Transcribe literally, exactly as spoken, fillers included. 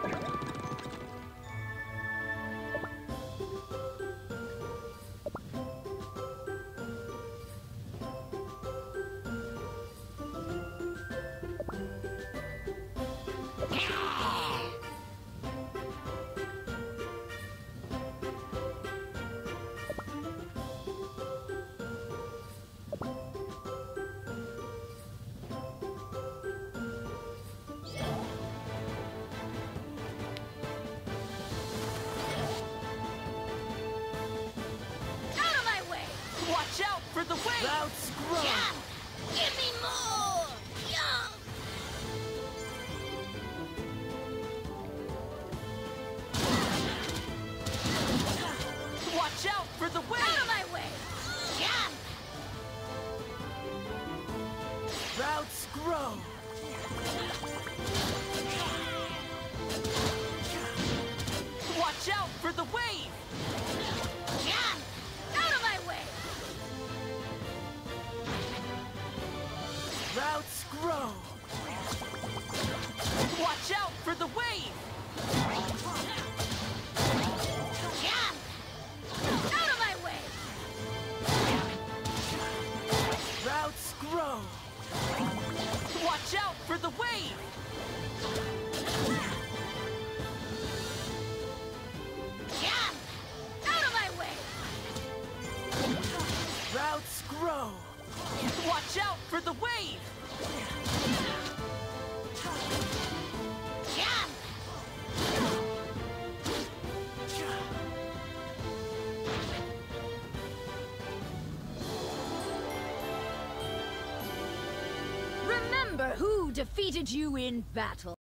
Watch out for the wave! Sprouts grow! Yum! Give me more! Yum! Watch out for the wave! Out of my way! Yum! Sprouts grow! Watch out for the wave! Yum! Out of my way! Sprouts grow! Watch out for the wave! Yum! Out of my way! Sprouts grow! Watch out for the wave! Yum! Out of my way! Sprouts grow! Watch out for the wave! Yum! Remember who defeated you in battle.